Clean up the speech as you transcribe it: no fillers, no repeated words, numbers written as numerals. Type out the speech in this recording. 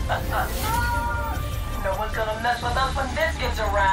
No one's gonna mess with us when this gets around.